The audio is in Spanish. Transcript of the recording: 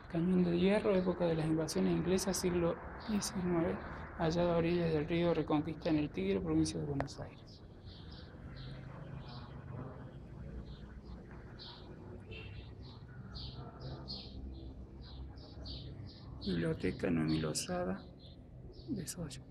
Cañón de Hierro, época de las invasiones inglesas, siglo XIX, hallado a orillas del río Reconquista en el Tigre, provincia de Buenos Aires. Biblioteca Noemí Lozada de Soya.